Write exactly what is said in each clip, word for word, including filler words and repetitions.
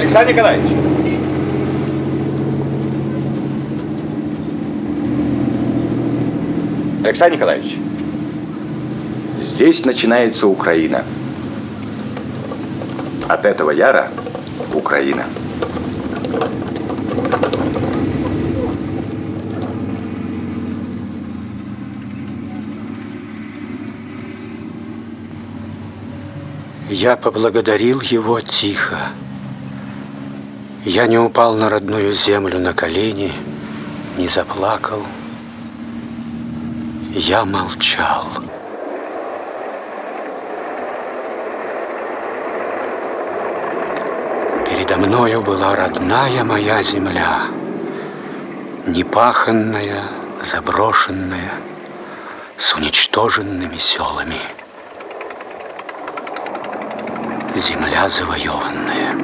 Александр Николаевич! Александр Николаевич! Здесь начинается Украина. От этого яра Украина. Я поблагодарил его тихо. Я не упал на родную землю на колени, не заплакал. Я молчал. Передо мною была родная моя земля, непаханная, заброшенная, с уничтоженными селами. Земля завоеванная.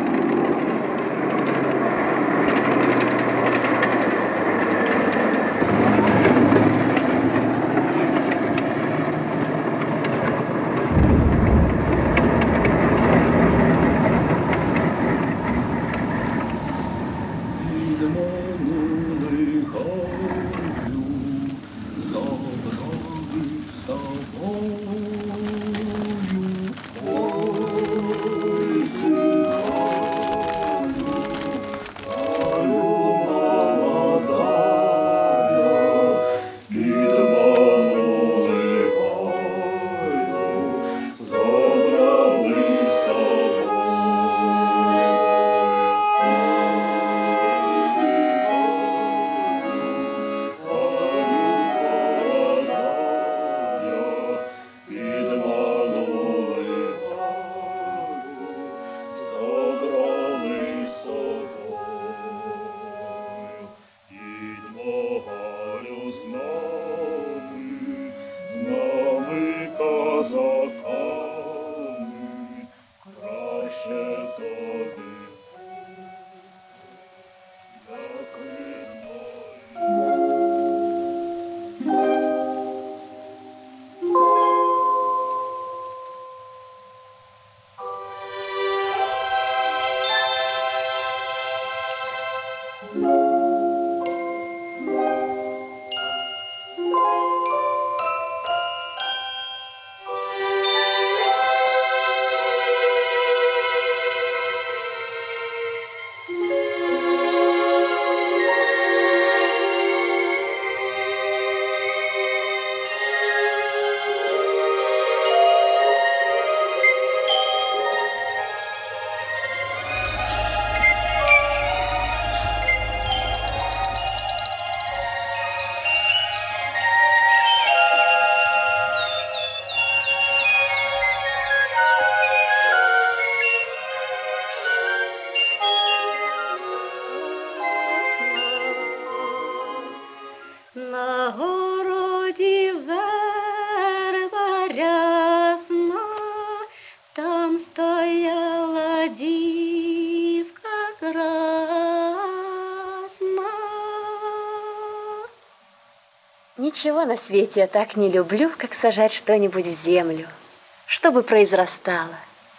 Ничего на свете я так не люблю, как сажать что-нибудь в землю, чтобы произрастало.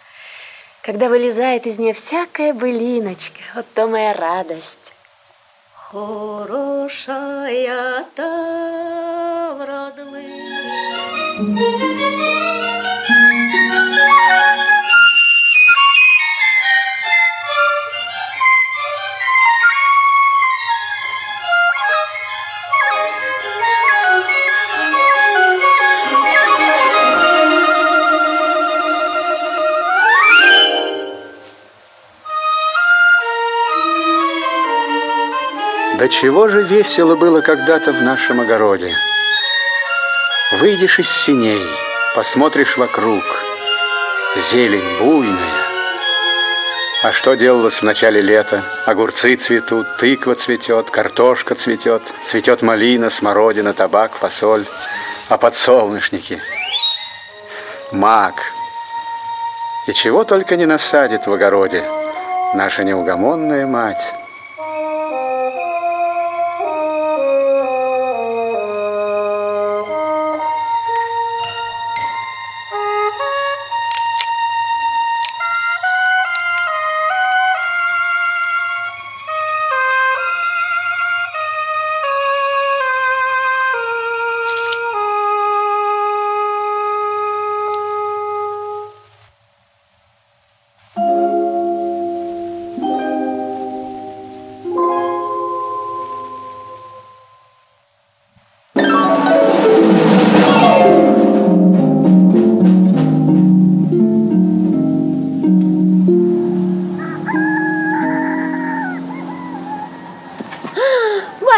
Когда вылезает из нее всякая былиночка, вот то моя радость. Хорошая та вродлива. Да чего же весело было когда-то в нашем огороде. Выйдешь из сеней, посмотришь вокруг, зелень буйная. А что делалось в начале лета? Огурцы цветут, тыква цветет, картошка цветет, цветет малина, смородина, табак, фасоль, а подсолнечники, мак. И чего только не насадит в огороде наша неугомонная мать.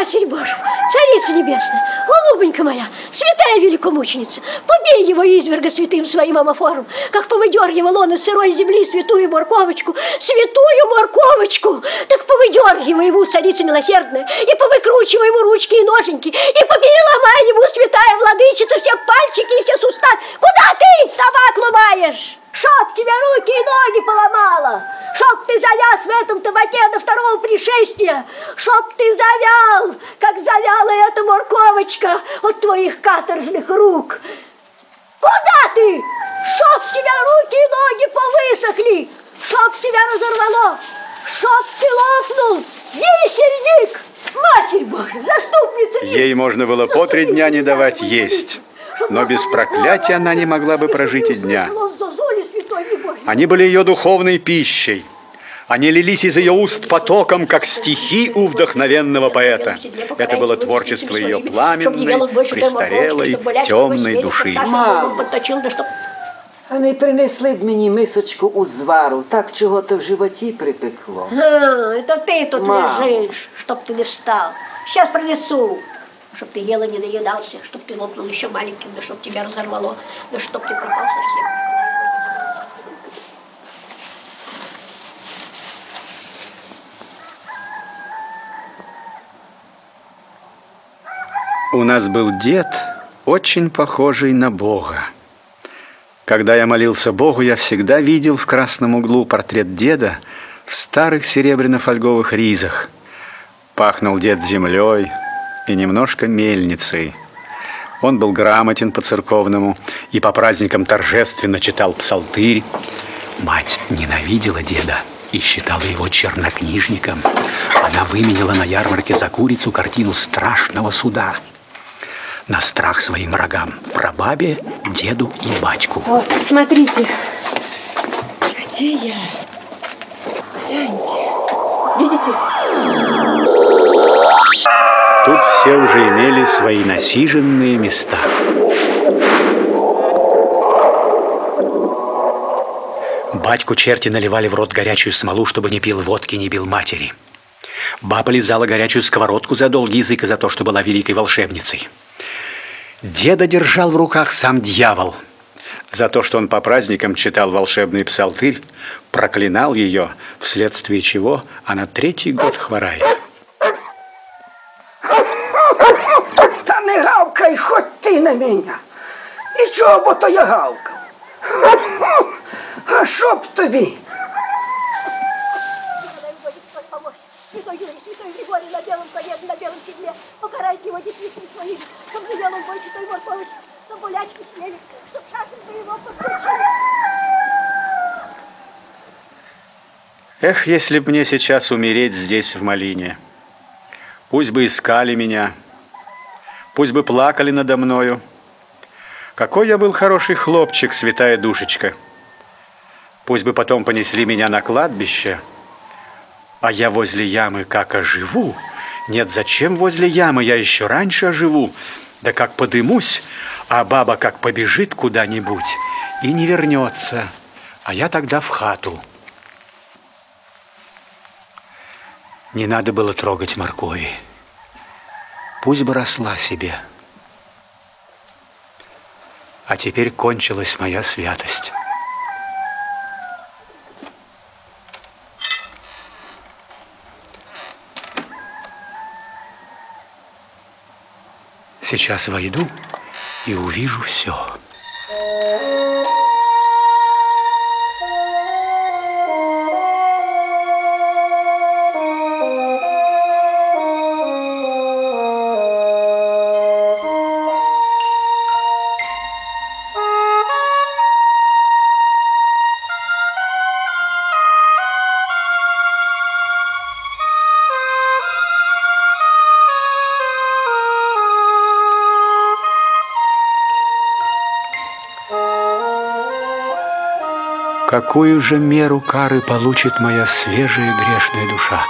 Матерь Божия, Царица Небесная, голубонька моя, святая великомученица, побей его изверга святым своим амофором, как повыдергивал он из сырой земли святую морковочку, святую морковочку, так повыдергивай ему, Царица милосердная, и повыкручивай ему ручки и ноженьки, и попереломай ему, святая владычица, все пальчики и все суставы. Куда ты, собак, ломаешь? Чтоб тебя руки и ноги поломала, чтоб ты завяз в этом табаке до второго пришествия, чтоб ты завял, как завяла эта морковочка от твоих каторжных рук. Куда ты? Чтоб тебя руки и ноги повысохли, чтоб тебя разорвало, чтоб ты лопнул, висельник! Матерь Божия, заступница! Ей можно было по три дня не давать есть, но без проклятия она не могла бы прожить и дня. Они были ее духовной пищей. Они лились из ее уст потоком, как стихи у вдохновенного поэта. Это было творчество ее пламенной, престарелой, темной души. Мам, вони принесли б мені мисочку узвару, так чого-то в животі припекло. А, это ты тут Мам. лежишь, чтоб ты не встал. Сейчас принесу, чтоб ты ел и не наедался, чтоб ты лопнул еще маленьким, да чтоб тебя разорвало, да чтоб ты пропал совсем. У нас был дед, очень похожий на Бога. Когда я молился Богу, я всегда видел в красном углу портрет деда в старых серебряно-фольговых ризах. Пахнул дед землей и немножко мельницей. Он был грамотен по-церковному и по праздникам торжественно читал псалтырь. Мать ненавидела деда и считала его чернокнижником. Она выменила на ярмарке за курицу картину страшного суда. На страх своим врагам, прабабе, деду и батьку. Вот, смотрите. Где я? Гляньте. Видите? Тут все уже имели свои насиженные места. Батьку черти наливали в рот горячую смолу, чтобы не пил водки, не бил матери. Баба лизала горячую сковородку за долгий язык и за то, что была великой волшебницей. Деда держал в руках сам дьявол. За то, что он по праздникам читал волшебный псалтырь, проклинал ее, вследствие чего она третий год хворает. Та не гавкай, хоч ти на мене. І чого бо то я гавкав? А що б тобі? Святой Юрий, святой Григорий на белом коне, на белом седле, покарайте его детьми своими, чтоб не ел он больше той морковочки, чтоб гулячки съели, чтоб шашин бы его подключили. Эх, если б мне сейчас умереть здесь, в Малине. Пусть бы искали меня, пусть бы плакали надо мною. Какой я был хороший хлопчик, святая душечка. Пусть бы потом понесли меня на кладбище, а я возле ямы как оживу. Нет, зачем возле ямы? Я еще раньше оживу. Да как подымусь, а баба как побежит куда-нибудь и не вернется, а я тогда в хату. Не надо было трогать моркови. Пусть бы росла себе. А теперь кончилась моя святость. Сейчас войду и увижу все. Какую же меру кары получит моя свежая грешная душа?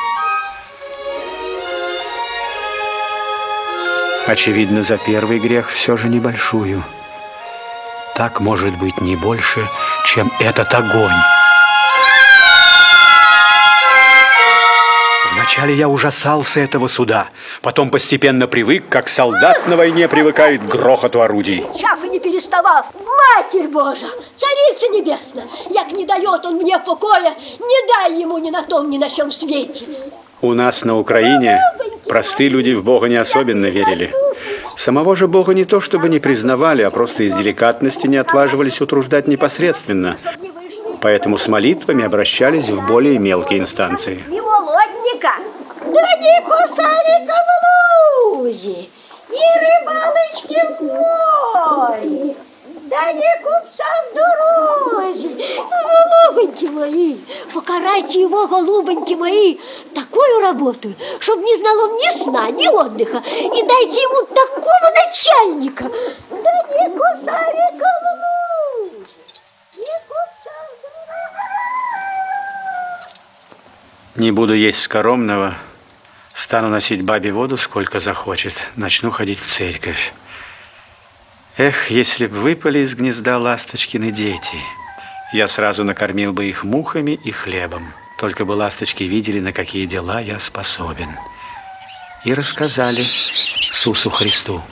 Очевидно, за первый грех все же небольшую. Так может быть не больше, чем этот огонь. Вначале Вначале я ужасался этого суда, потом постепенно привык, как солдат на войне привыкает к грохоту орудий. Чав и не переставав, Матерь Божа, Царица Небесная, як не дает он мне покоя, не дай ему ни на том, ни на сём свете. У нас на Украине простые люди в Бога не особенно верили. Самого же Бога не то чтобы не признавали, а просто из деликатности не отваживались утруждать непосредственно. Поэтому с молитвами обращались в более мелкие инстанции. Ни молодника, да ни кусарика в лузе, ни рыбалочки в море, да ни купца в дороге. Голубоньки мои, покарайте его, голубоньки мои, такую работу, чтобы не знал он ни сна, ни отдыха, и дайте ему такого начальника. Да ни кусарика в лузе, ни купца в дороге. Не буду есть скоромного, стану носить бабе воду сколько захочет, начну ходить в церковь. Эх, если б выпали из гнезда ласточкины дети, я сразу накормил бы их мухами и хлебом. Только бы ласточки видели, на какие дела я способен. И рассказали Иисусу Христу.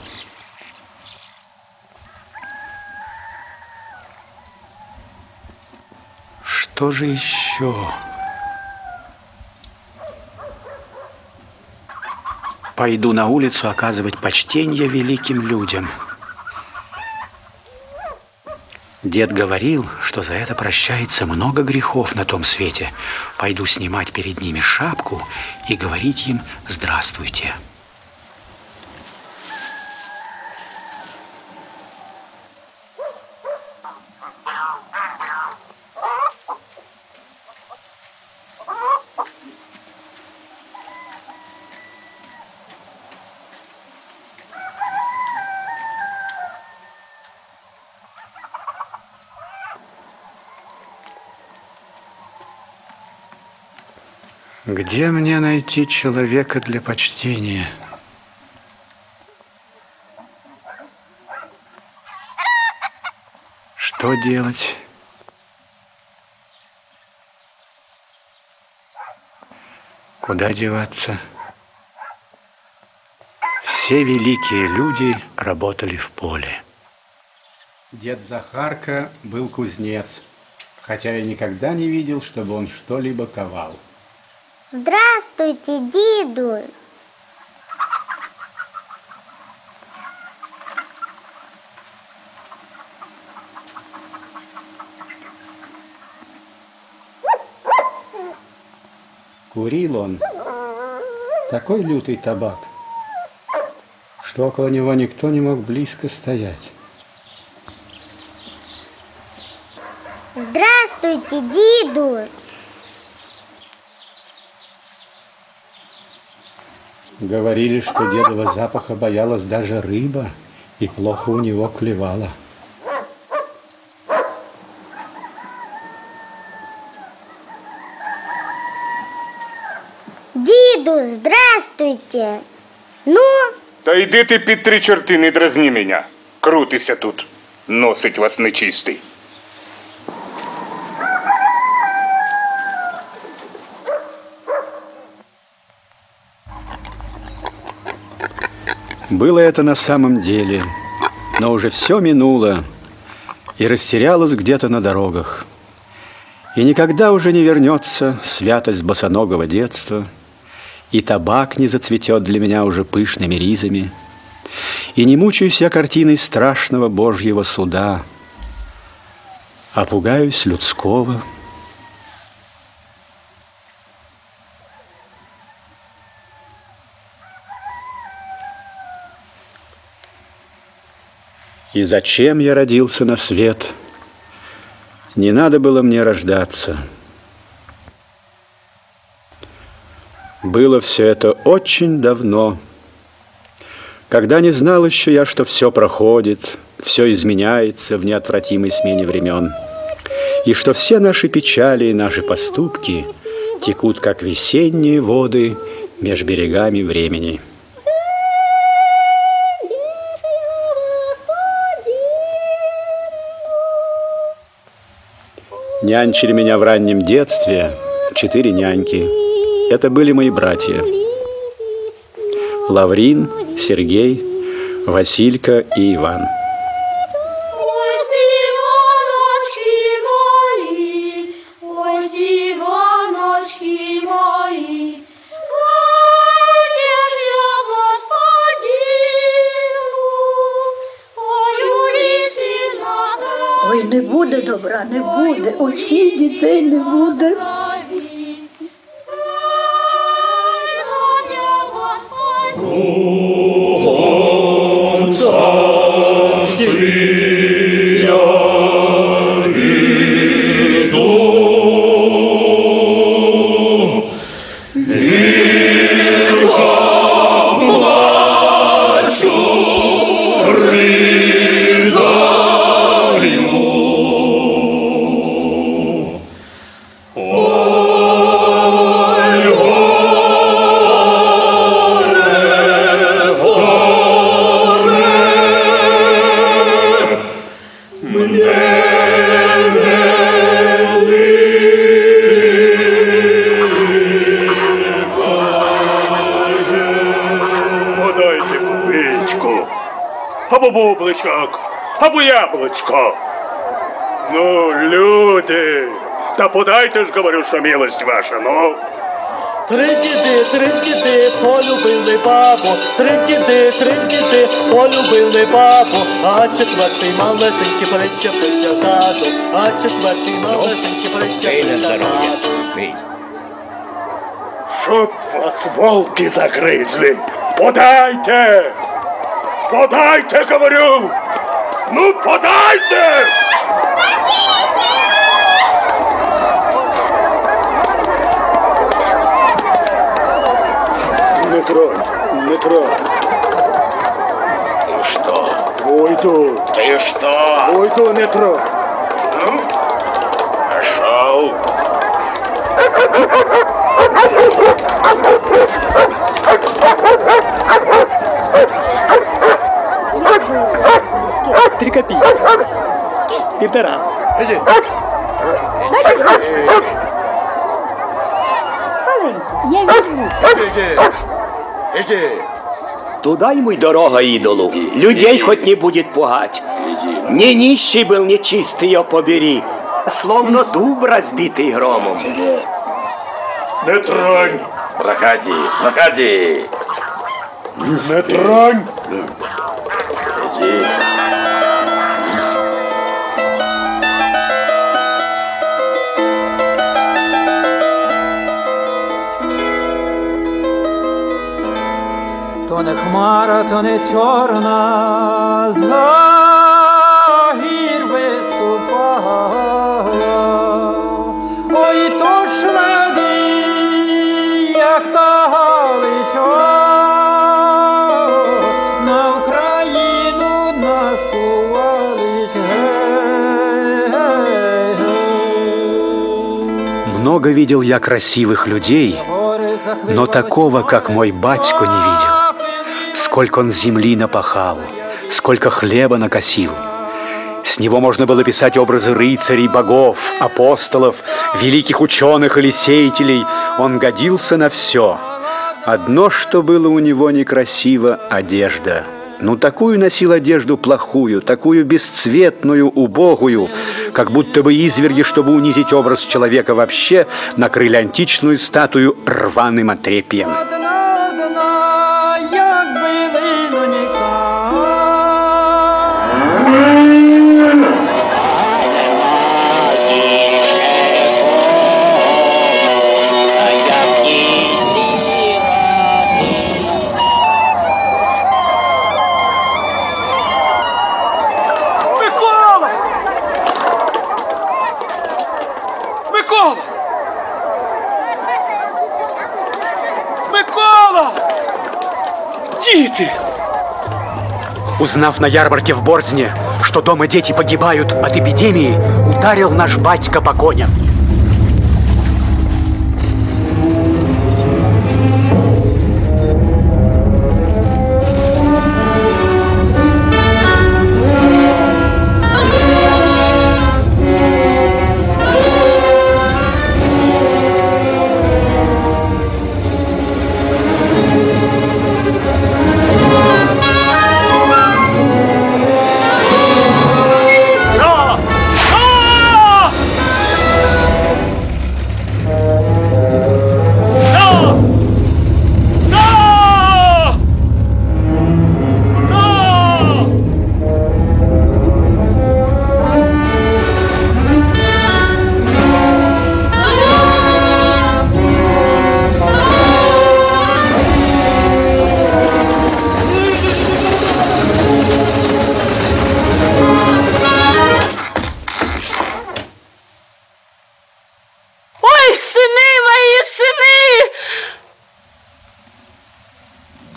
Что же еще? Пойду на улицу оказывать почтение великим людям. Дед говорил, что за это прощается много грехов на том свете. Пойду снимать перед ними шапку и говорить им «Здравствуйте». Где мне найти человека для почтения? Что делать? Куда деваться? Все великие люди работали в поле. Дед Захарка был кузнец, хотя я никогда не видел, чтобы он что-либо ковал. Здравствуйте, деду! Курил он такой лютый табак, что около него никто не мог близко стоять. Здравствуйте, деду! Говорили, что дедова запаха боялась даже рыба, и плохо у него клевала. Деду, здравствуйте! Ну? Та йди ти під три чорти, не дразні мене. Крутися тут, носить вас нечистий. Было это на самом деле, но уже все минуло и растерялось где-то на дорогах. И никогда уже не вернется святость босоногого детства, и табак не зацветет для меня уже пышными ризами, и не мучаюсь я картиной страшного Божьего суда, а пугаюсь людского. И зачем я родился на свет? Не надо было мне рождаться. Было все это очень давно, когда не знал еще я, что все проходит, все изменяется в неотвратимой смене времен, и что все наши печали и наши поступки текут, как весенние воды меж берегами времени. Нянчили меня в раннем детстве четыре няньки. Это были мои братья. Лаврин, Сергей, Василька и Иван. Ой, не буде добра, не буде, оцих дітей не буде. Або бубличок, або яблучко. Ну, люди, та подайте ж, говорю, що милость ваша, ну. Три діди, три діди, полюбили бабу, три діди, три діди, полюбили бабу, а четвертий малесенький причепився ззаду, а четвертий малесенький причепився ззаду. Щоб вас волки загризли, подайте! Подайте, говорю! Ну, подайте! Не тронь, не тронь. Ты что? Уйду. Ты что? Уйду, не тронь. Ну, пошел. Три копійки. Півтора. Я візьму. Иди. Туда ему и дорога идолу. Людей хоть не будет пугать. Не нищий был, нечистый ее побери. Словно дуб, разбитый громом. Не тронь. Проходи, проходи. Не тронь. Иди. То не хмара, то не чорна, за гір виступала. Ой, то шведи, як та Галича, на Україну насувались. Много видел я красивых людей, но такого, как мой батько, не видел. Сколько он земли напахал, сколько хлеба накосил. С него можно было писать образы рыцарей, богов, апостолов, великих ученых или сеятелей. Он годился на все. Одно, что было у него некрасиво – одежда. Ну, такую носил одежду плохую, такую бесцветную, убогую, как будто бы изверги, чтобы унизить образ человека вообще, накрыли античную статую рваным отрепьем. Діти! Узнав на ярмарке в Борзне, что дома дети погибают от эпидемии, ударил наш батька по коням.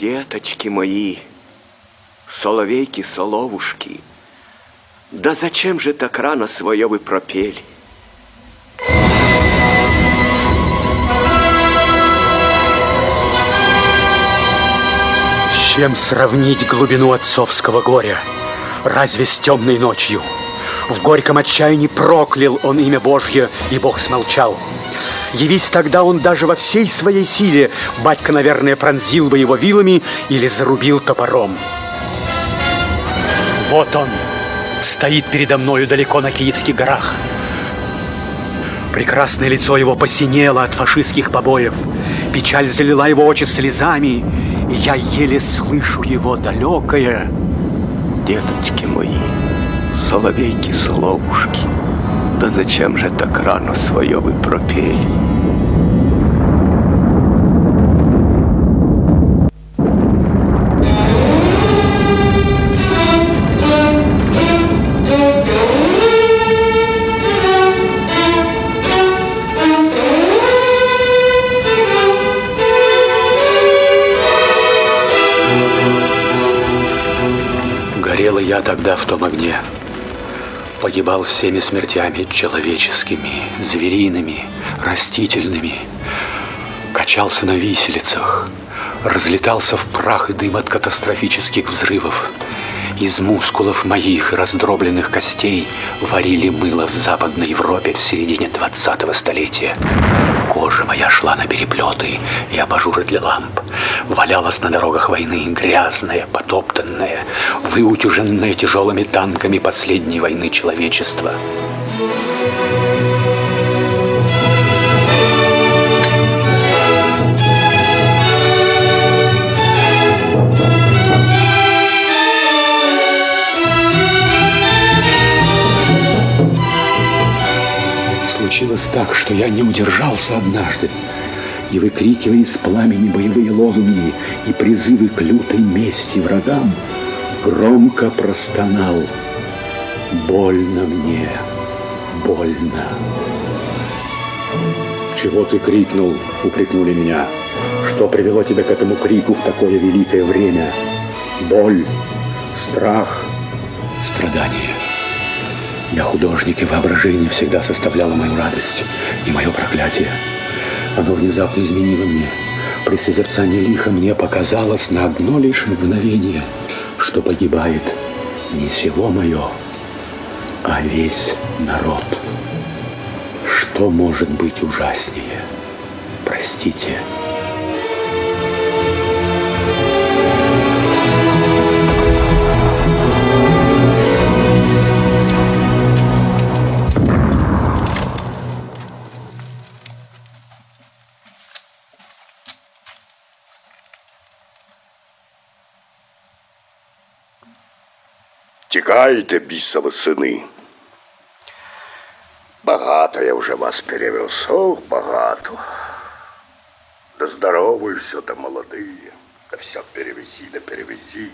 Деточки мои, соловейки-соловушки, да зачем же так рано свое вы пропели? С чем сравнить глубину отцовского горя? Разве с темной ночью? В горьком отчаянии проклял он имя Божье, и Бог смолчал. Явись тогда он даже во всей своей силе, батька, наверное, пронзил бы его вилами или зарубил топором. Вот он стоит передо мною далеко на Киевских горах. Прекрасное лицо его посинело от фашистских побоев. Печаль залила его очи слезами, и я еле слышу его далекое. Деточки мои, соловейки-соловушки, да зачем же так рано свое вы пропели? Горела я тогда в том огне, погибал всеми смертями человеческими, звериными, растительными, качался на виселицах, разлетался в прах и дым от катастрофических взрывов. Из мускулов моих раздробленных костей варили мыло в Западной Европе в середине двадцатого столетия. Кожа моя шла на переплеты и абажуры для ламп. Валялась на дорогах войны, грязная, потоптанная, выутюженная тяжелыми танками последней войны человечества. Случилось так, что я не удержался однажды, и, выкрикивая из пламени боевые лозунги и призывы к лютой мести врагам, громко простонал: «Больно мне, больно». «Чего ты крикнул?» — упрекнули меня. «Что привело тебя к этому крику в такое великое время? Боль, страх, страдание». Я художник, и воображение всегда составляло мою радость и мое проклятие. Оно внезапно изменило мне. При созерцании лиха мне показалось на одно лишь мгновение, что погибает не село мое, а весь народ. Что может быть ужаснее? Простите. Тікаєте, бісові сини. Багато я вже вас перевез, ох, багато. Да здоровые все, да молодые, да все перевези, да перевези.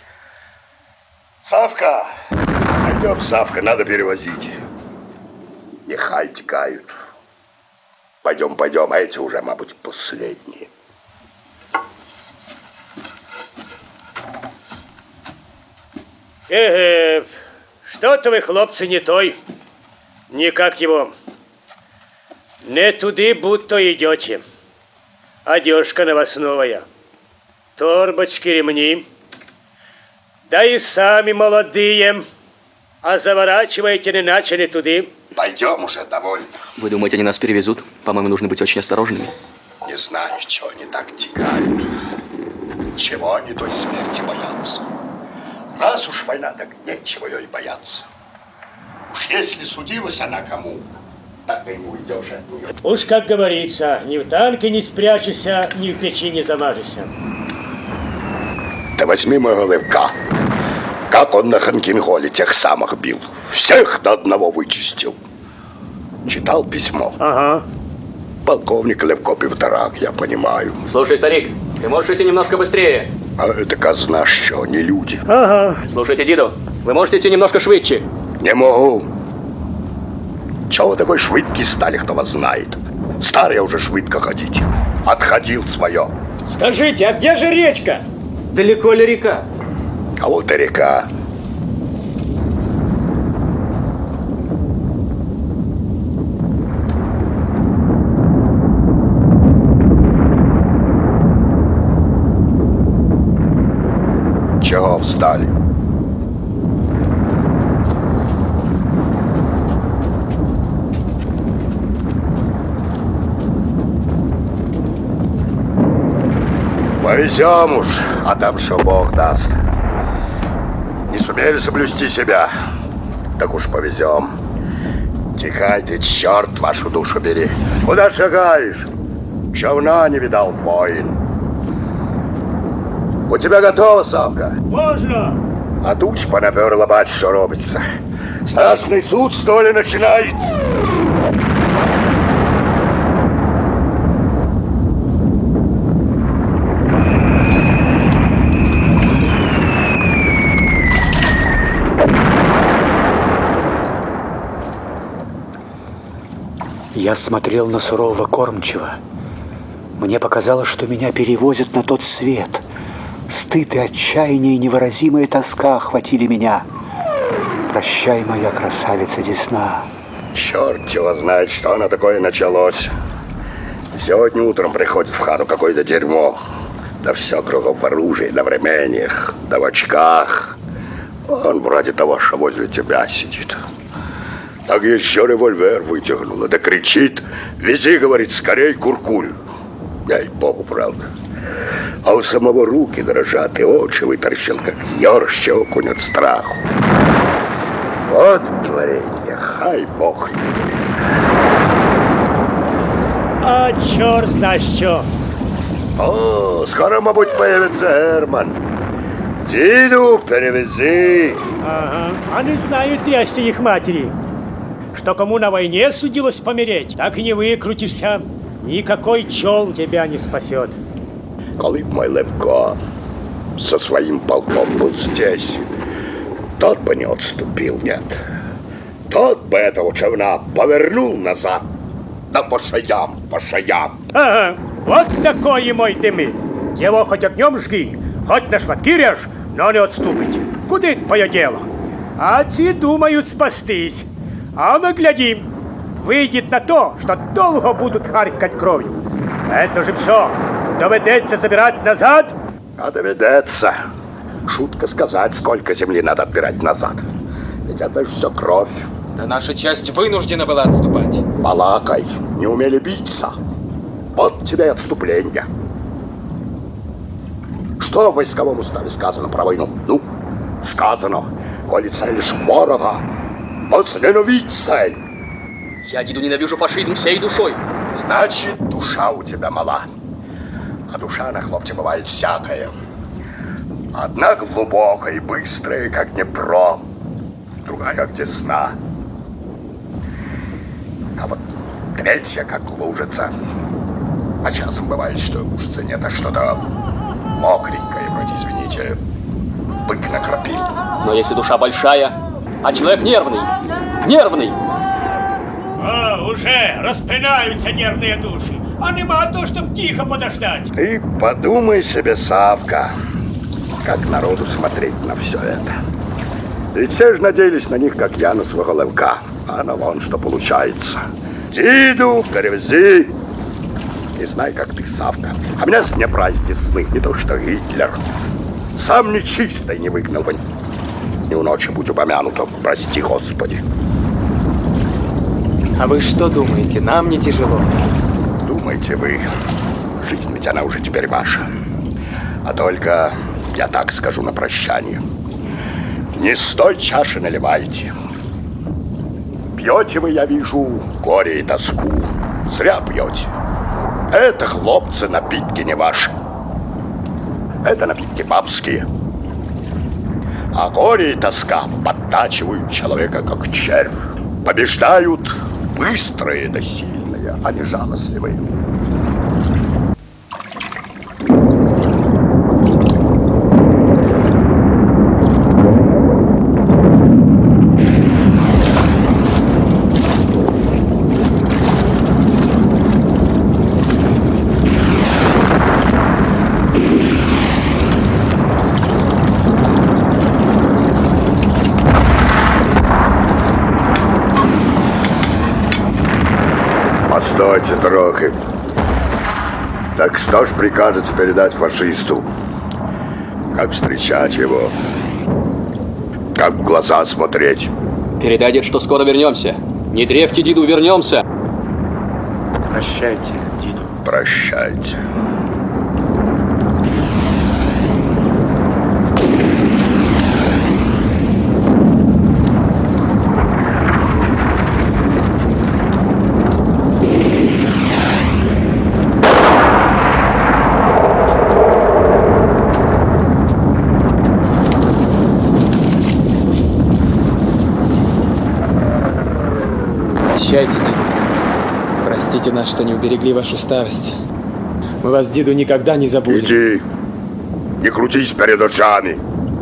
Савка, пойдем, Савка, надо перевозить. Нехай текают. Пойдем, пойдем, а эти уже, мабуть, последние. Эге, что-то вы, хлопцы, не той. Никак его. Не туды будто идете. Одежка на вас новая. Торбочки, ремни. Да и сами молодые. А заворачиваете не начали туды. Пойдем уже, довольно. Вы думаете, они нас перевезут? По-моему, нужно быть очень осторожными. Не знаю, чего они так текают. Чего они той смерти боятся. Раз уж война, так нечего ее и бояться. Уж если судилась она кому, так и не уйдешь от нее. Уж как говорится, ни в танке не спрячешься, ни в печи не замажешься. Да возьми моего Левка. Как он на Ханкинголе тех самых бил. Всех до одного вычистил. Читал письмо? Ага. Полковник Левко Півторак, я понимаю. Слушай, старик, ты можешь идти немножко быстрее? А это казна, что не люди. Ага. Слушайте, Диду, вы можете идти немножко швидше? Не могу. Чего вы такой швидкий стали, кто вас знает? Старый уже швидко ходить. Отходил свое. Скажите, а где же речка? Далеко ли река? А вот и река. Чего встали? Повезем уж, а там что Бог даст. Не сумели соблюсти себя, так уж повезем. Тихай ты, черт вашу душу бери. Куда шагаешь? Човна не видал воин. У тебя готова, Савка? Можно. А туч понаперла, бать, что робится. Страшный суд, что ли, начинается? Я смотрел на сурового кормчего. Мне показалось, что меня перевозят на тот свет. Стыд и отчаяние и невыразимая тоска охватили меня. Прощай, моя красавица Десна. Черт его знает, что оно такое началось. Сегодня утром приходит в хату какое-то дерьмо. Да все кругом в оружии, да в ремениях, да в очках. Он вроде того, что возле тебя сидит. Так еще револьвер вытягнула, да кричит: вези, говорит, скорей куркуль. Ей-богу, правда. А у самого руки дрожат, и очи вытаращил, как ёрш щеку от страху. Вот творение, хай бог любит. А черт знает что. О, скоро, мабуть, появится Герман. Діду, перевези. Ага, а не знают трясти их матери, что кому на войне судилось помереть, так и не выкрутишься. Никакой чел тебя не спасет. Коли б мой Левко со своим полком был здесь, тот бы не отступил, нет. Тот бы этого човна повернул назад, да по шаям, по шаям. Ага, вот такой и мой дымит. Его хоть огнем жги, хоть на шматки режь, но не отступить. Куда это твое дело? А те думают спастись. А мы глядим, выйдет на то, что долго будут харкать кровью. Это же все. Доведется забирать назад? А доведется. Шутка сказать, сколько земли надо отбирать назад. Ведь это же все кровь. Да наша часть вынуждена была отступать. Балакай, не умели биться. Вот тебе и отступление. Что в войсковом уставе сказано про войну? Ну, сказано, коли целишь ворога, возненавидь цель. Я, деду, ненавижу фашизм всей душой. Значит, душа у тебя мала. А душа на хлопце бывает всякая. Одна глубокая и быстрая, как Днепро, другая, как Десна. А вот третья, как лужица. А часом бывает, что лужицы нет, а что-то мокренькое, вроде, извините, бык накропил. Но если душа большая, а человек нервный, нервный. А, уже распинаются нервные души. А нема то, чтоб тихо подождать. Ты подумай себе, Савка, как народу смотреть на все это. Ведь все же надеялись на них, как я на своего Левка. А на вон что получается. Диду, перевези. Не знаю, как ты, Савка, а меня с Днепра, из Десны, не то что Гитлер. Сам нечистой не выгнал бы. И у ночи будь упомянуто, прости, Господи. А вы что думаете, нам не тяжело? Думаете вы, жизнь ведь она уже теперь ваша. А только, я так скажу на прощание, не с той чаши наливайте. Пьете вы, я вижу, горе и тоску. Зря пьете. Это, хлопцы, напитки не ваши. Это напитки бабские. А горе и тоска подтачивают человека, как червь. Побеждают быстрые да сильные, а не жалостливые. Постойте, трохи. Так что ж прикажете передать фашисту? Как встречать его? Как в глаза смотреть? Передай, дед, что скоро вернемся. Не древьте, деду, вернемся. Прощайте, деду. Прощайте. Прощайте, деду. Простите нас, что не уберегли вашу старость. Мы вас, деду, никогда не забудем. Иди, не крутись перед очами.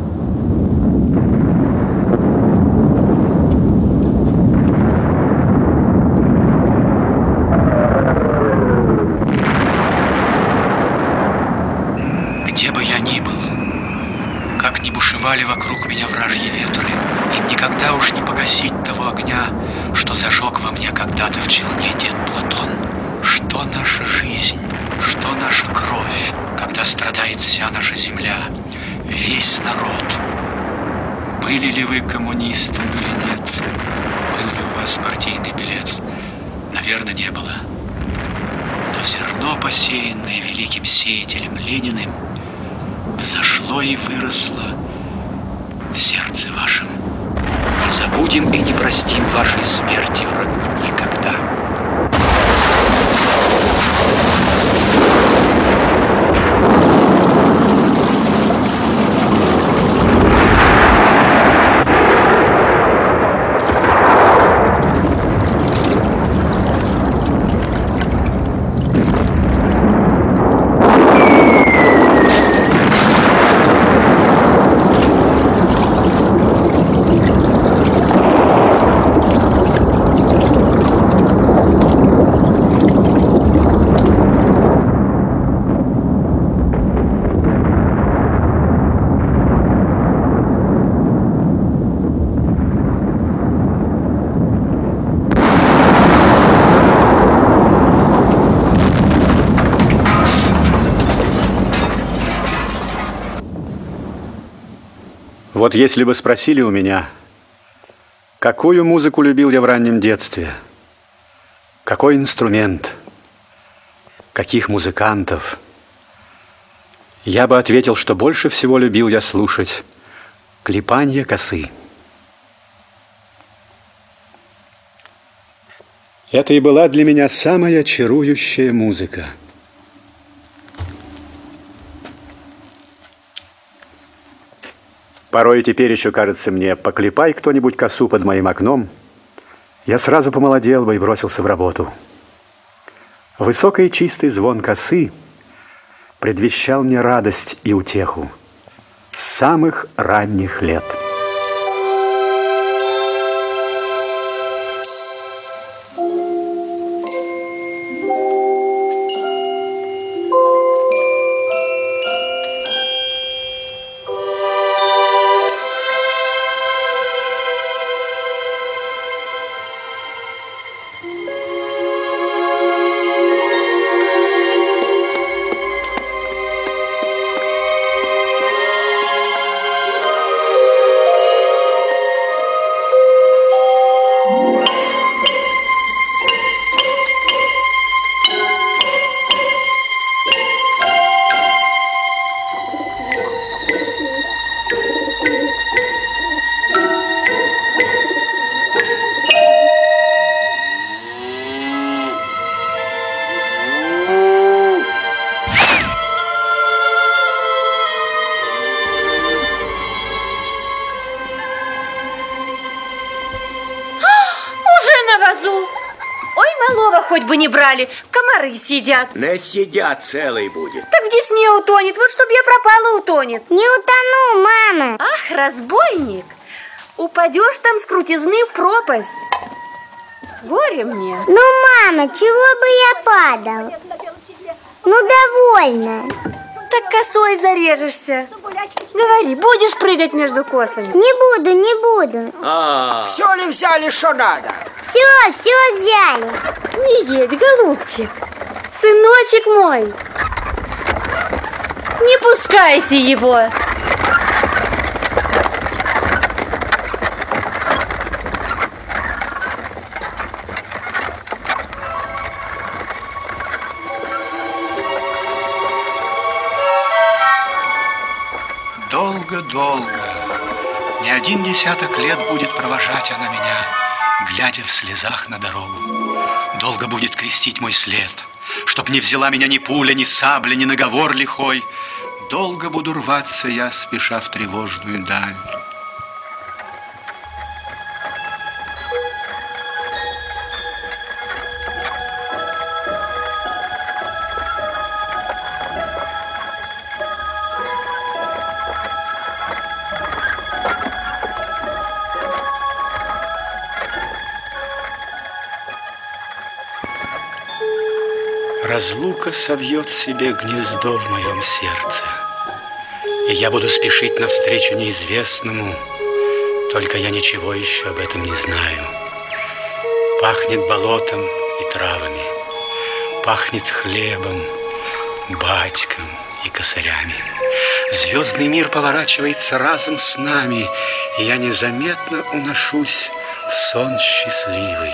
Где бы я ни был, как ни бушевали вокруг меня вражьи ветры, им никогда уж не погасить того огня, что зажег во мне когда-то в челне дед Платон. Что наша жизнь, что наша кровь, когда страдает вся наша земля, весь народ. Были ли вы коммунистом или нет? Был ли у вас партийный билет? Наверное, не было. Но зерно, посеянное великим сеятелем Лениным, взошло и выросло в сердце вашем. Не забудем и не простим вашей смерти, врагу, никогда. Вот если бы спросили у меня, какую музыку любил я в раннем детстве, какой инструмент, каких музыкантов, я бы ответил, что больше всего любил я слушать клепанье косы. Это и была для меня самая чарующая музыка. Порой и теперь еще кажется мне, поклепай кто-нибудь косу под моим окном, я сразу помолодел бы и бросился в работу. Высокий и чистый звон косы предвещал мне радость и утеху с самых ранних лет. Хоть бы не брали, комары сидят. Не сидят, целый будет. Так в Десне утонет, вот чтоб я пропала, утонет. Не утону, мама. Ах, разбойник, упадешь там с крутизны в пропасть. Горе мне. Ну, мама, чего бы я падал? Ну, довольно. Так косой зарежешься. Говори, будешь прыгать между косами? Не буду, не буду. А. Все ли взяли, что надо? Все, все взяли. Не едь, голубчик. Сыночек мой. Не пускайте его. Долго-долго, не один десяток лет будет провожать она меня, глядя в слезах на дорогу. Долго будет крестить мой след, чтоб не взяла меня ни пуля, ни сабля, ни наговор лихой. Долго буду рваться я, спеша в тревожную даль. Разлука совьет себе гнездо в моем сердце, и я буду спешить навстречу неизвестному, только я ничего еще об этом не знаю. Пахнет болотом и травами, пахнет хлебом, батьком и косарями. Звездный мир поворачивается разом с нами, и я незаметно уношусь в сон счастливый.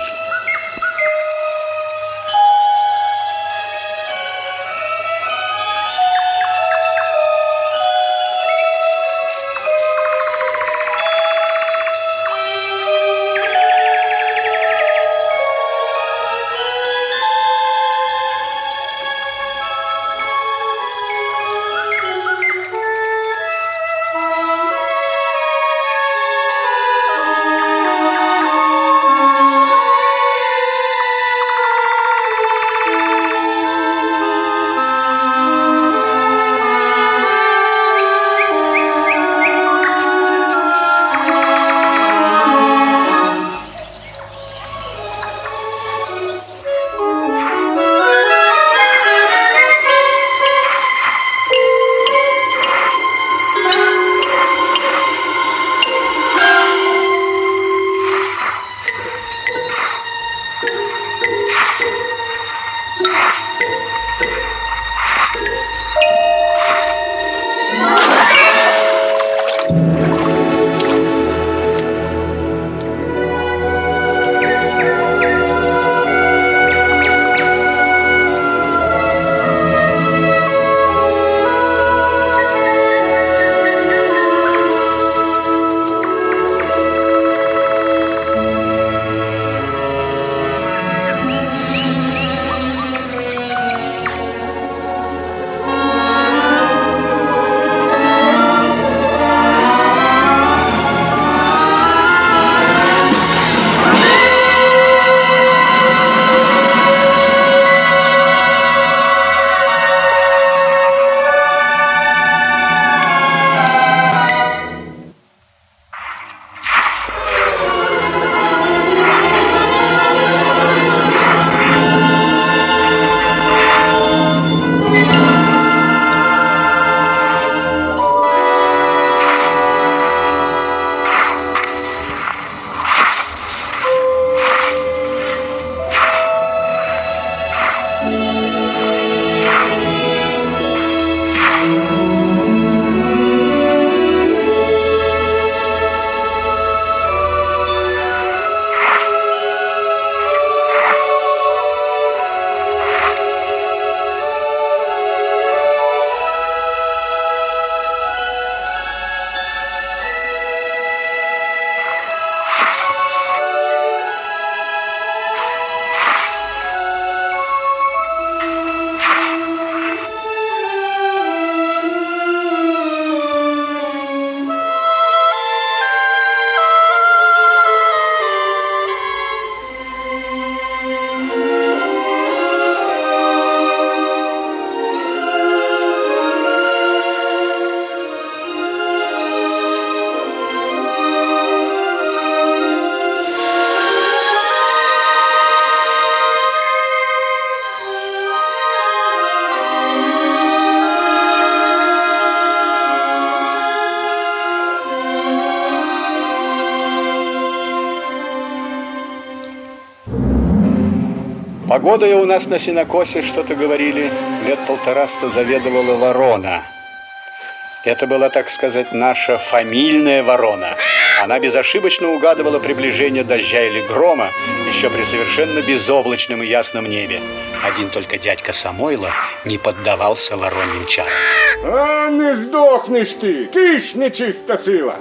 Погодой у нас на сенокосе, что-то говорили, лет полтораста заведовала ворона. Это была, так сказать, наша фамильная ворона. Она безошибочно угадывала приближение дождя или грома еще при совершенно безоблачном и ясном небе. Один только дядька Самойло не поддавался вороньим чарам. А не сдохнешь ты, киш нечиста сила.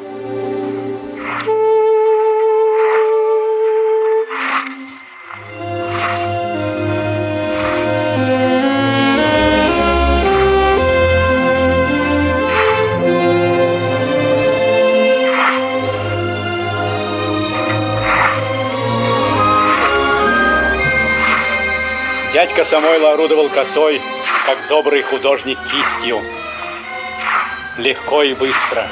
Дядька Самойло орудовал косой, как добрый художник кистью. Легко и быстро.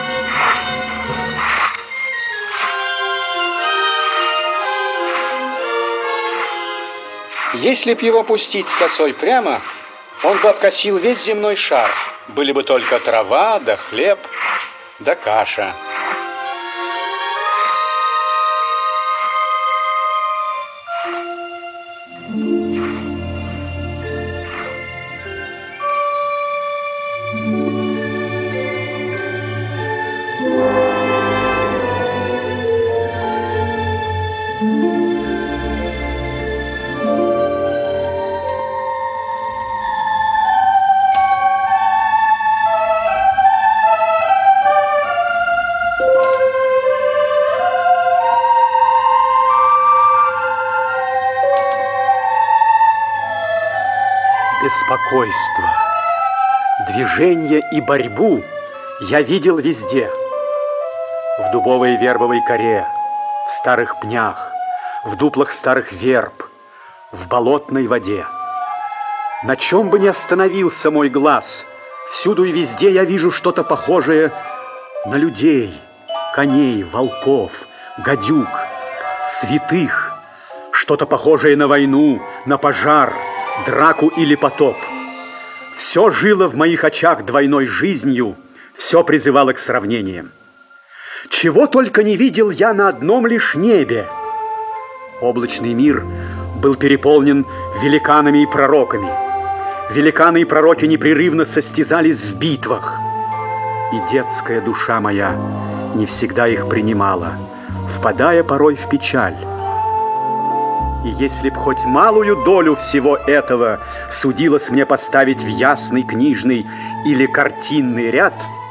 Если б его пустить с косой прямо, он бы обкосил весь земной шар. Были бы только трава, да хлеб, да каша. Беспокойство, движение и борьбу я видел везде. В дубовой и вербовой коре, в старых пнях, в дуплах старых верб, в болотной воде. На чем бы ни остановился мой глаз, всюду и везде я вижу что-то похожее на людей, коней, волков, гадюк, святых, что-то похожее на войну, на пожар, драку или потоп. Все жило в моих очах двойной жизнью, все призывало к сравнениям. Чего только не видел я на одном лишь небе. Облачный мир был переполнен великанами и пророками. Великаны и пророки непрерывно состязались в битвах. И детская душа моя не всегда их принимала, впадая порой в печаль. И если б хоть малую долю всего этого судилось мне поставить в ясный книжный или картинный ряд,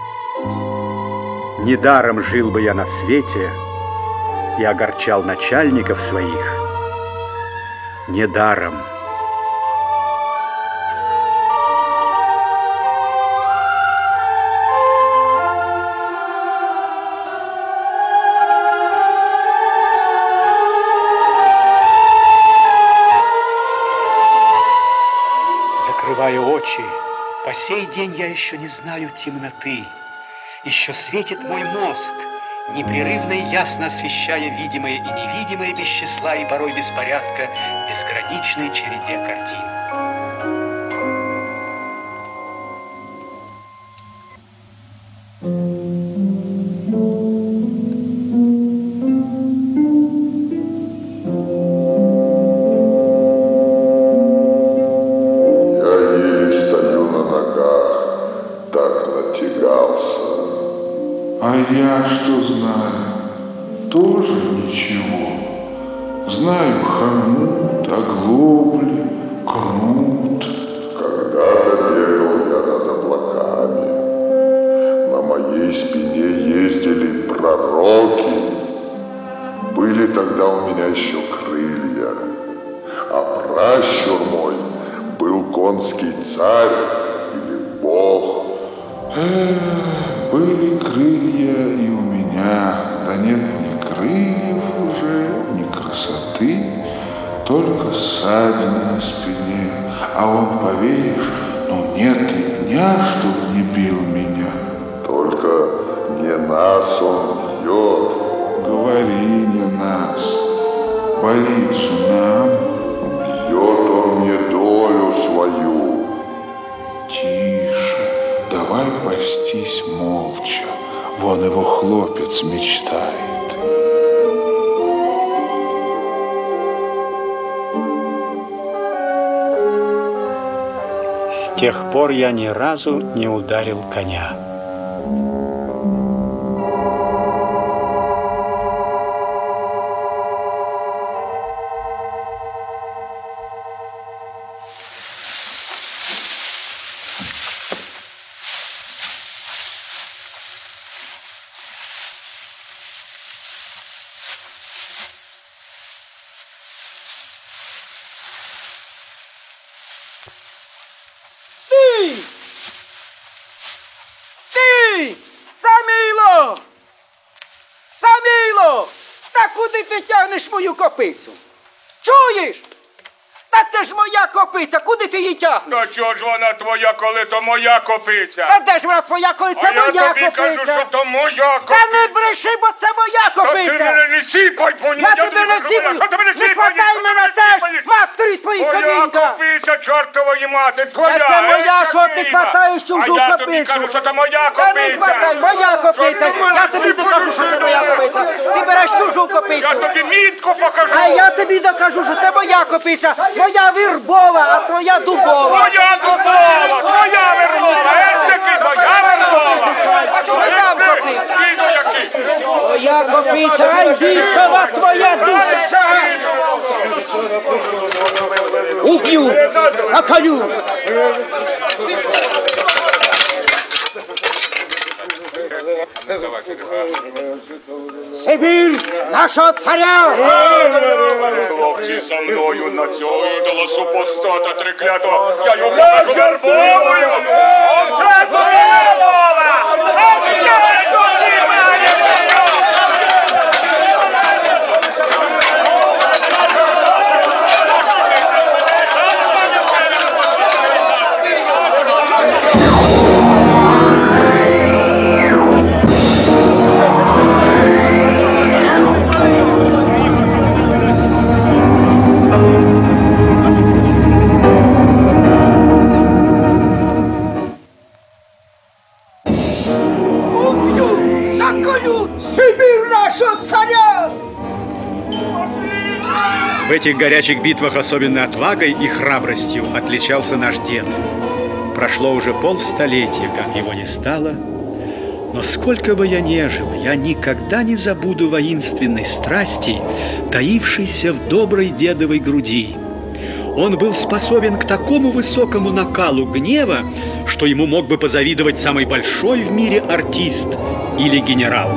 недаром жил бы я на свете и огорчал начальников своих. Недаром. Закрывая очи, по сей день я еще не знаю темноты. Еще светит мой мозг, непрерывно и ясно освещая видимое и невидимое без числа и порой беспорядка в безграничной череде картин. А я что знаю? Тоже ничего. Знаю хомут, оглобли, кнут. Когда-то бегал я над облаками. На моей спине ездили пророки. Были тогда у меня еще крылья. А пращур мой был конский царь или бог. Эх, были крылья и у меня, да нет ни крыльев уже, ни красоты, только ссадины на спине. А он, поверишь, ну нет и дня, чтоб не бил меня. Только не нас он бьет. Говори, не нас. Болит же нам. Бьет он мне долю свою. Тише. Давай пастись молча, вон его хлопец мечтает. С тех пор я ни разу не ударил коня. Стій! Саміло! Саміло! Та куди ти тягнеш мою копицю? Чуєш? Та це ж моя копиця, куди ти її тягнеш? Та чого ж вона твоя, коли то моя копиця? Та де ж вона твоя, коли це а моя я тобі копиця? кажу, що то моя копиця. Та не бреши, бо це моя копиця. Та ти мене не сіпай по ній. Я тебе не сіпаю. Не хватай мене теж. Матері твої колінка. Моя копиця, чортової мати, твоя. Та це моя, що ти хватаєш чужу копицю. А я копицю. тобі кажу, що це моя Та не копиця. хватай, моя копиця. Я тобі докажу, що це моя копиця. Ти береш чужу копицю. Я тобі мітку покажу. А я тобі докажу, що це моя копиця. Моя вірбова, а твоя дубова. Моя дубова, твоя вербова. Ецеки, моя вербова. Моя копиця. Моя копиця, ай бісова твоя душа. Уб'ю, заколю. Сибір нашого царя! Хлопці, за мною на цього ідола супостата триклятого. Я його покажу вербовою. Оце то вербова! Оце сусімає! Сибирь нашего царя! В этих горячих битвах особенной отвагой и храбростью отличался наш дед. Прошло уже полстолетия, как его не стало, но сколько бы я ни жил, я никогда не забуду воинственной страсти, таившейся в доброй дедовой груди. Он был способен к такому высокому накалу гнева, что ему мог бы позавидовать самый большой в мире артист или генерал.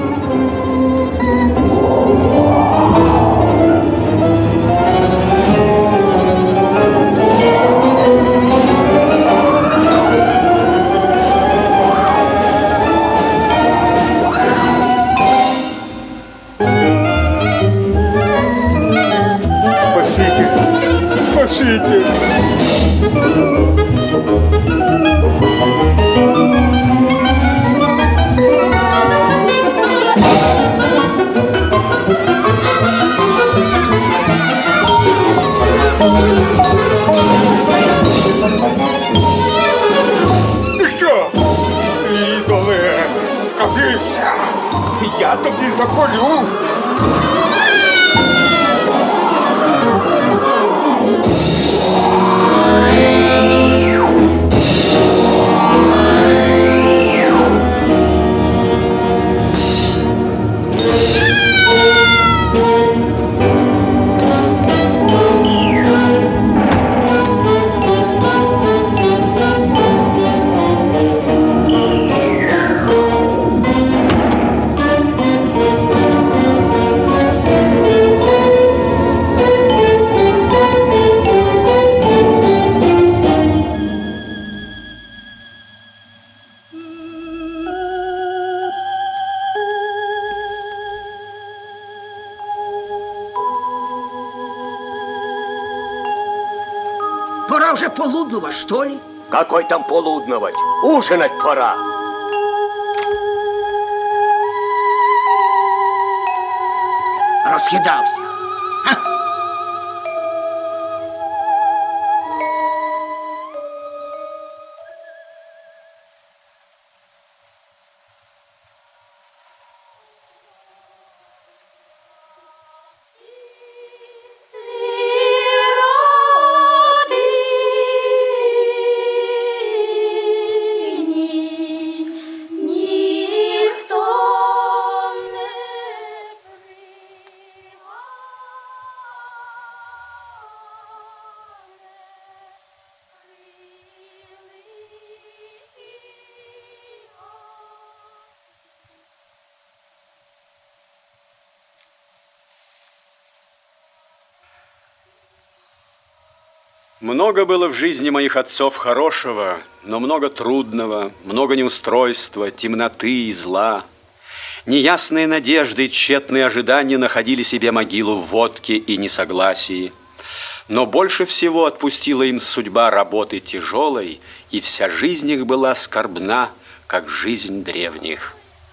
Спасите! Спасите! Ти що? Ідоле, сказився. Я тобі заколю. Пора уже полудного, что ли? Какой там полудновать? Ужинать пора. Раскидался. Ха. Много было в жизни моих отцов хорошего, но много трудного, много неустройства, темноты и зла. Неясные надежды и тщетные ожидания находили себе могилу в водке и несогласии. Но больше всего отпустила им судьба работы тяжелой, и вся жизнь их была скорбна, как жизнь древних.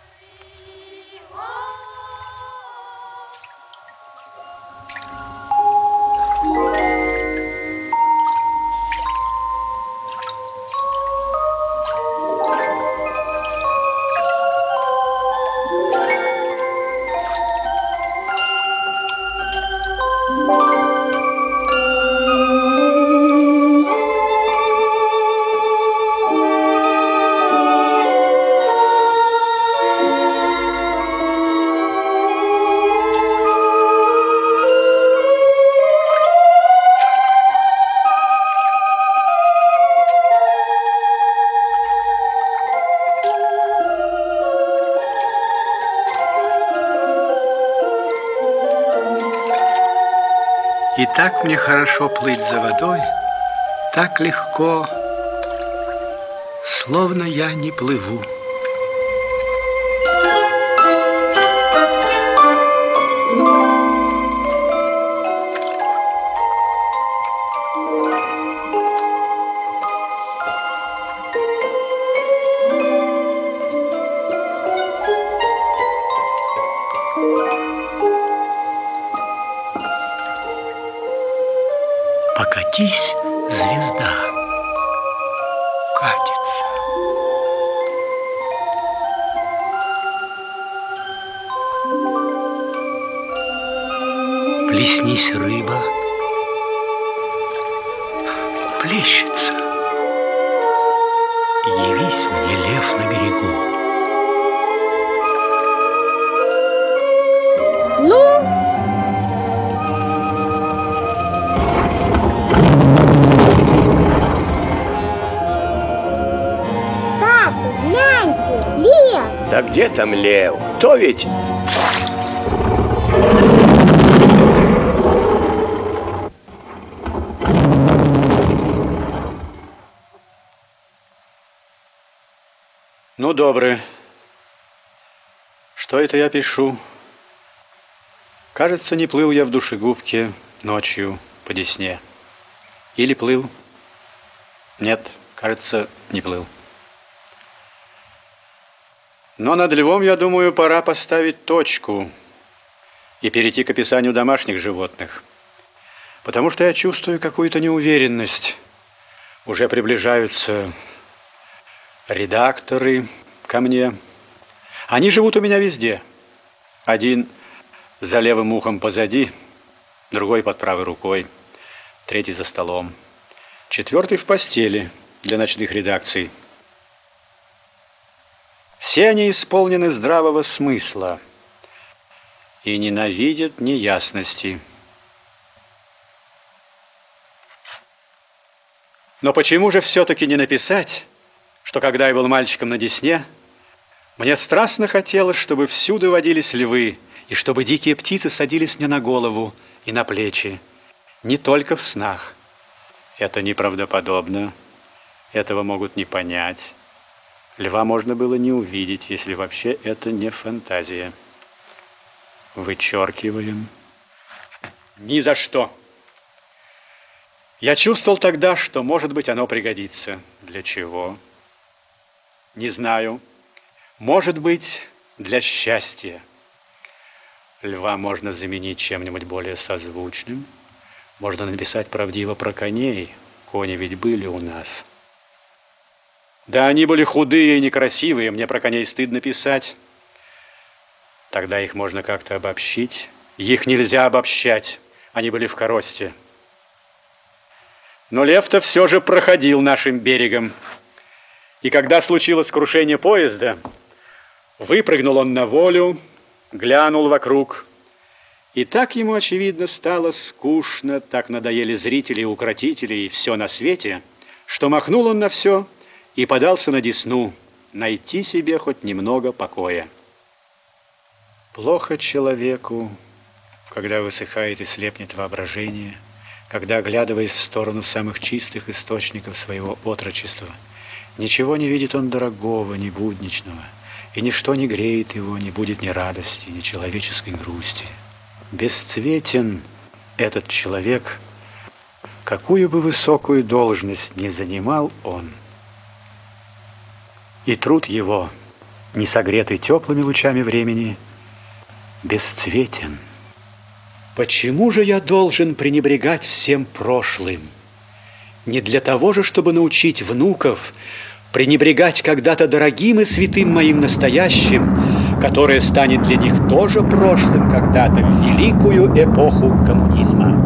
И так мне хорошо плыть за водой, так легко, словно я не плыву. Покатись, звезда, катится. Плеснись, рыба, плещется. Явись мне, лев, на берегу. Ну? Да где там лев? То ведь... Ну, добрый. Что это я пишу? Кажется, не плыл я в душегубке ночью по Десне. Или плыл? Нет, кажется, не плыл. Но над львом, я думаю, пора поставить точку и перейти к описанию домашних животных. Потому что я чувствую какую-то неуверенность. Уже приближаются редакторы ко мне. Они живут у меня везде. Один за левым ухом позади, другой под правой рукой, третий за столом, четвертый в постели для ночных редакций. Все они исполнены здравого смысла и ненавидят неясности. Но почему же все-таки не написать, что когда я был мальчиком на Десне, мне страстно хотелось, чтобы всюду водились львы, и чтобы дикие птицы садились мне на голову и на плечи, не только в снах. Это неправдоподобно, этого могут не понять. Льва можно было не увидеть, если вообще это не фантазия. Вычеркиваем. Ни за что. Я чувствовал тогда, что, может быть, оно пригодится. Для чего? Не знаю. Может быть, для счастья. Льва можно заменить чем-нибудь более созвучным. Можно написать правдиво про коней. Кони ведь были у нас. Да они были худые и некрасивые, мне про коней стыдно писать. Тогда их можно как-то обобщить. Их нельзя обобщать, они были в коросте. Но лев-то все же проходил нашим берегом. И когда случилось крушение поезда, выпрыгнул он на волю, глянул вокруг. И так ему, очевидно, стало скучно, так надоели зрители и укротители и все на свете, что махнул он на все и подался на Десну, найти себе хоть немного покоя. Плохо человеку, когда высыхает и слепнет воображение, когда, оглядываясь в сторону самых чистых источников своего отрочества, ничего не видит он дорогого, ни будничного, и ничто не греет его, не будет ни радости, ни человеческой грусти. Бесцветен этот человек, какую бы высокую должность ни занимал он, и труд его, не согретый теплыми лучами времени, бесцветен. Почему же я должен пренебрегать всем прошлым? Не для того же, чтобы научить внуков пренебрегать когда-то дорогим и святым моим настоящим, которое станет для них тоже прошлым когда-то в великую эпоху коммунизма.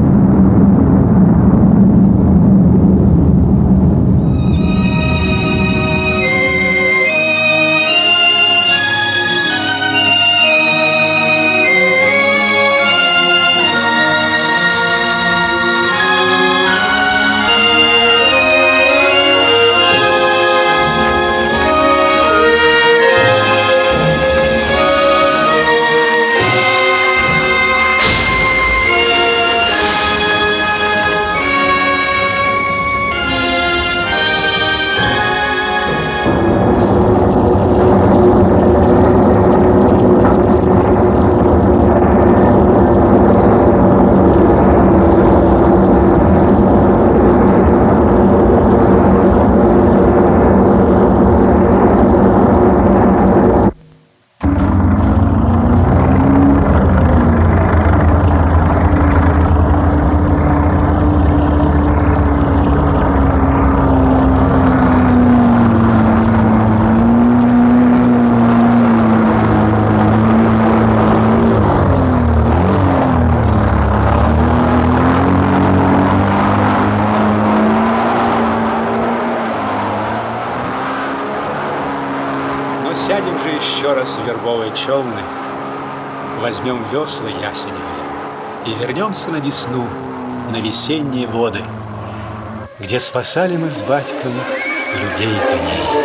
Сядем же еще раз в вербовые челны, возьмем весла ясеневые и вернемся на Десну, на весенние воды, где спасали мы с батьком людей и коней.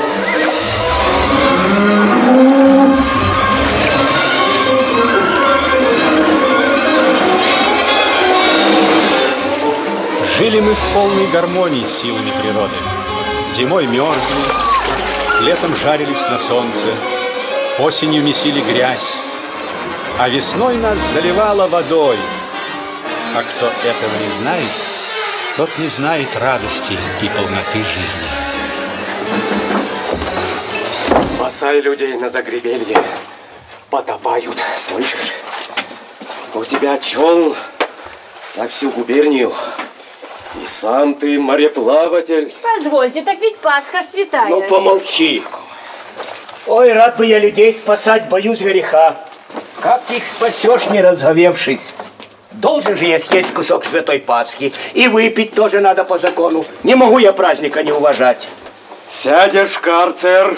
Жили мы в полной гармонии с силами природы. Зимой мерзли, летом жарились на солнце, осенью месили грязь, а весной нас заливало водой. А кто этого не знает, тот не знает радости и полноты жизни. Спасай людей на загребелье. Потопают, слышишь? У тебя челн на всю губернию. И сам ты мореплаватель. Позвольте, так ведь Пасха ж святая. Ну, помолчи. Ой, рад бы я людей спасать, боюсь греха. Как ты их спасешь, не разговевшись? Должен же я съесть кусок святой Пасхи. И выпить тоже надо по закону. Не могу я праздника не уважать. Сядешь в карцер.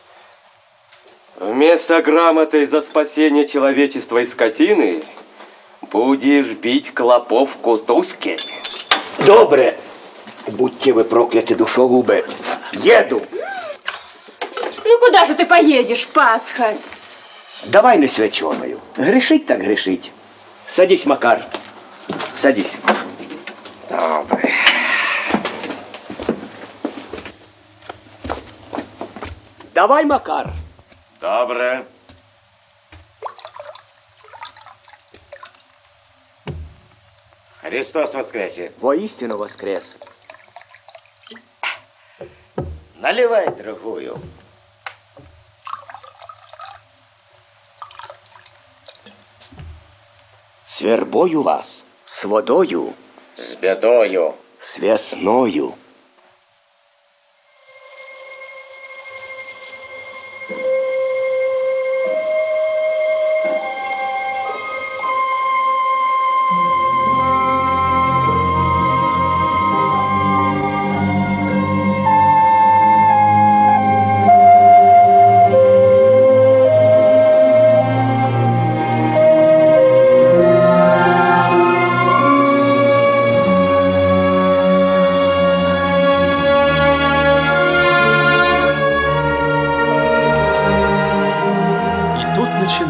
Вместо грамоты за спасение человечества и скотины будешь бить клопов в кутузке. Добре. Будьте вы прокляты, душогубы. Еду. Ну куда же ты поедешь, Пасха? Давай на свяченую. Грешить так грешить. Садись, Макар. Садись. Добре. Давай, Макар. Добре. Христос воскресе. Воистину воскрес. Наливай другую. С вербою вас, с водою, с бедою, с весною.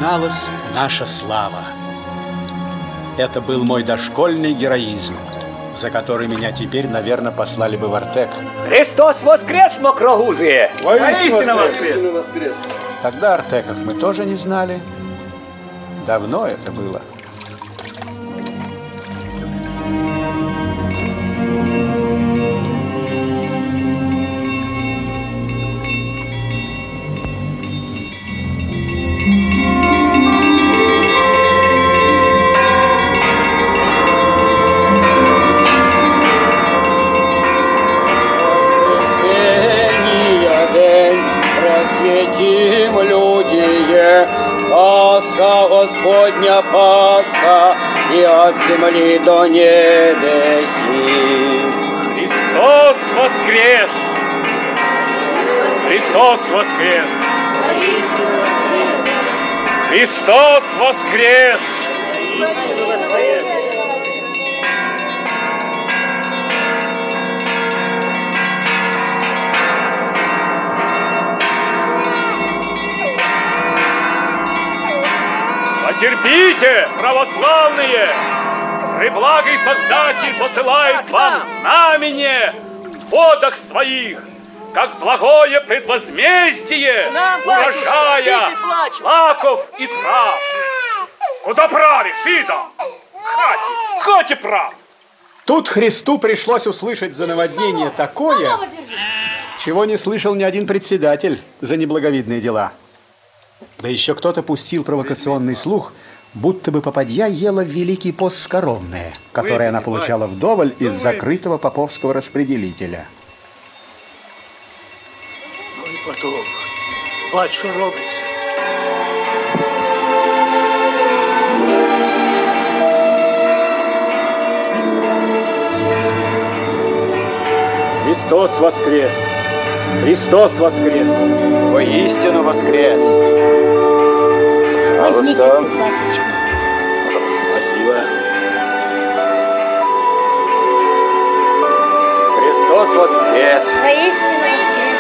Наша слава. Это был мой дошкольный героизм. за который меня теперь, наверное, послали бы в Артек. Христос воскрес, мокрогузые! Воистину воскрес! Тогда Артеков мы тоже не знали. Давно это было. Пасха, Господня Пасха, и от земли до небеси. Христос воскрес! Христос воскрес! Христос воскрес! Потерпите, православные! Преблагий Создатель посылает вам знамение в водах своих, как благое предвозмездие урожая, лаков и трав. Куда правишь, Ида? Хати, хати прав! Тут Христу пришлось услышать за наводнение такое, чего не слышал ни один председатель за неблаговидные дела. Да еще кто-то пустил провокационный слух, будто бы попадья ела в Великий пост скоромное, которое она получала вдоволь из закрытого поповского распределителя. Ну и потом, бать, що робиться? Христос воскрес! Христос воскрес! Воистину воскрес! Возьмите эту пасочку. Спасибо. Христос воскрес! Воистину воскрес!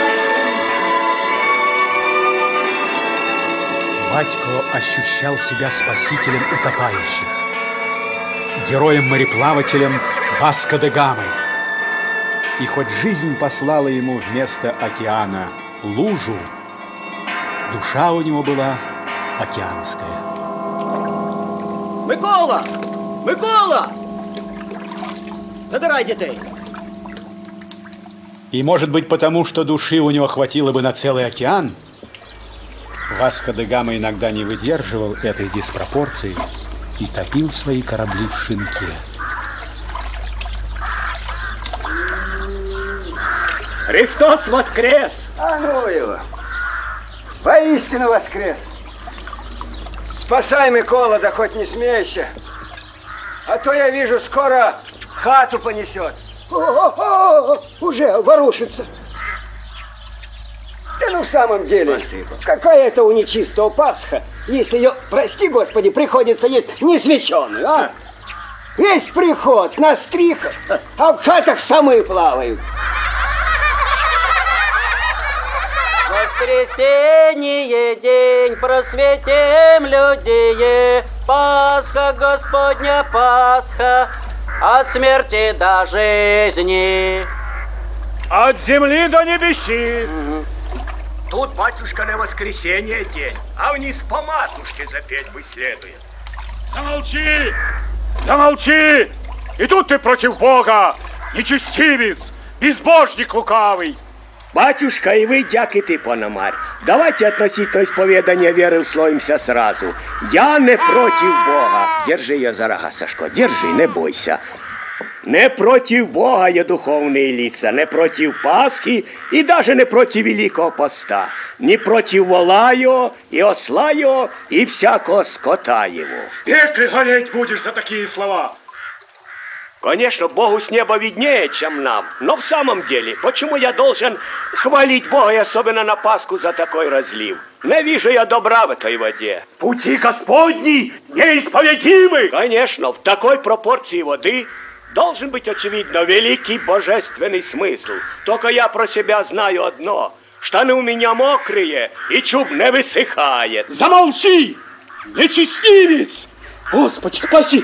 Батько ощущал себя спасителем утопающих, героем-мореплавателем Васко де Гамой. И хоть жизнь послала ему вместо океана лужу, душа у него была океанская. Микола! Микола! Забирай детей! И, может быть, потому что души у него хватило бы на целый океан, Васко де Гама иногда не выдерживал этой диспропорции и топил свои корабли в шинке. Христос воскрес! А ну его! Воистину воскрес! Спасай, Микола, да хоть не смейся. А то я вижу, скоро хату понесет. О-о-о, уже ворушится. Да ну в самом деле, спасибо. Какая это у нечистого Пасха, если ее, прости Господи, приходится есть несвеченую, а? Весь приход на стрихах, а в хатах самые плавают. Воскресенье день, просветим людей, Пасха, Господня Пасха, от смерти до жизни. От земли до небеси. Угу. Тут, батюшка, на воскресенье день, а вниз по матушке запеть бы следует. Замолчи! Замолчи! И тут ты против Бога, нечестивец, безбожник лукавый. Батюшка, и вы, дяк, и ты, Пономарь, давайте относительно исповедания веры условимся сразу. Я не против Бога. Держи ее за рога, Сашко, держи, не бойся. Не против Бога я духовные лица, не против Пасхи и даже не против Великого Поста. Не против вола его, и осла его, и всякого скота его. В пекле гореть будешь за такие слова. Конечно, Богу с неба виднее, чем нам. Но в самом деле, почему я должен хвалить Бога, и особенно на Пасху, за такой разлив? Не вижу я добра в этой воде. Пути Господни неисповедимы. Конечно, в такой пропорции воды должен быть, очевидно, великий божественный смысл. Только я про себя знаю одно. Штаны у меня мокрые, и чуб не высыхает. Замолчи, нечестивец! Господи, спаси!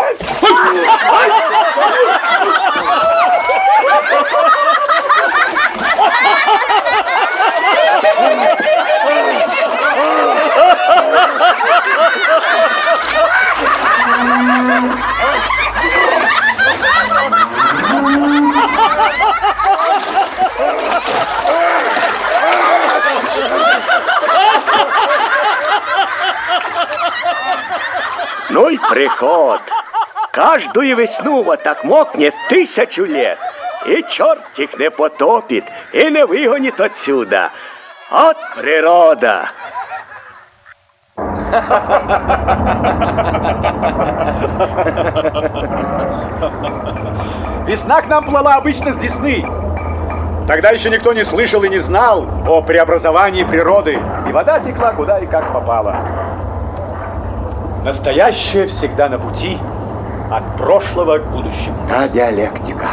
Ну и приход. Каждую весну вот так мокнет тысячу лет. И чертик не потопит, и не выгонит отсюда. От природа. Весна к нам плыла обычно с Десны. Тогда еще никто не слышал и не знал о преобразовании природы. И вода текла куда и как попало. Настоящее всегда на пути от прошлого к будущему. Да, диалектика.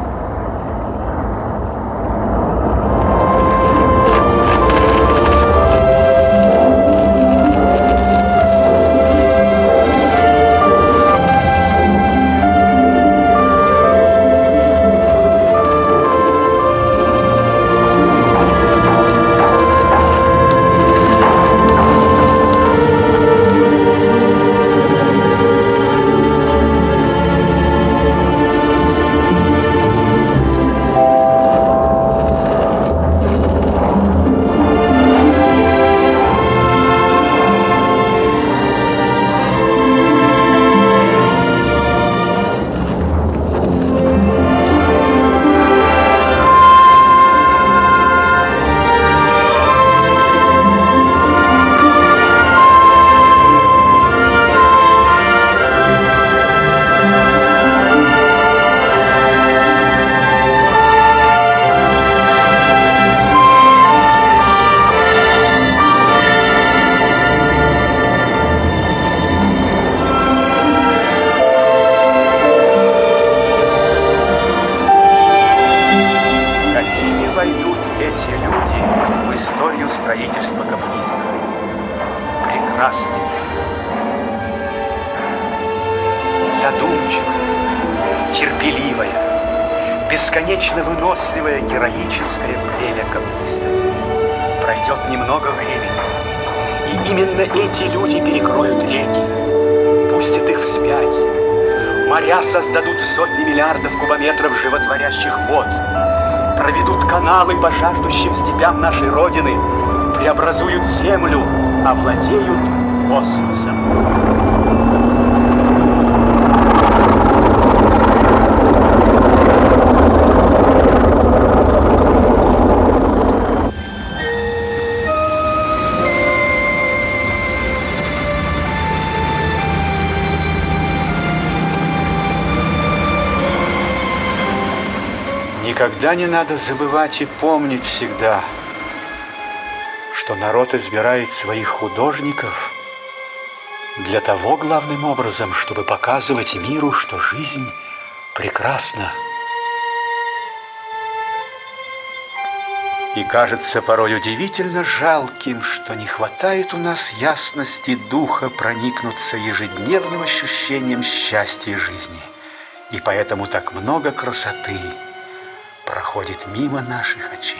Бесконечно выносливое героическое племя коммунистов. Пройдет немного времени, и именно эти люди перекроют реки, пустят их вспять. Моря создадут в сотни миллиардов кубометров животворящих вод, проведут каналы по жаждущим степям нашей Родины, преобразуют землю, овладеют космосом. Никогда не надо забывать и помнить всегда, что народ избирает своих художников для того главным образом, чтобы показывать миру, что жизнь прекрасна. И кажется порой удивительно жалким, что не хватает у нас ясности духа проникнуться ежедневным ощущением счастья жизни. И поэтому так много красоты проходит мимо наших очей.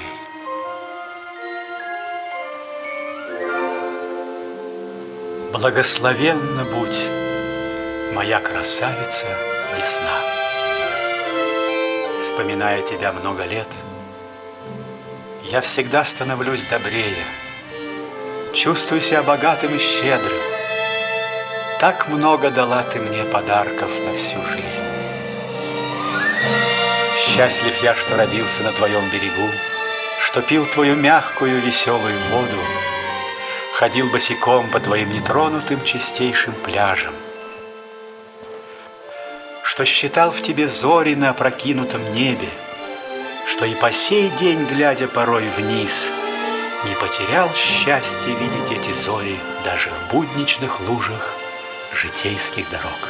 Благословенна будь, моя красавица весна. Вспоминая тебя много лет, я всегда становлюсь добрее, чувствую себя богатым и щедрым. Так много дала ты мне подарков на всю жизнь. Счастлив я, что родился на твоем берегу, что пил твою мягкую веселую воду, ходил босиком по твоим нетронутым чистейшим пляжам, что считал в тебе зори на опрокинутом небе, что и по сей день, глядя порой вниз, не потерял счастья видеть эти зори даже в будничных лужах житейских дорог.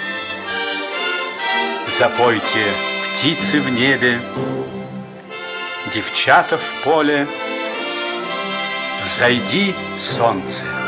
Запойте, птицы в небе, девчата в поле, взойди, солнце.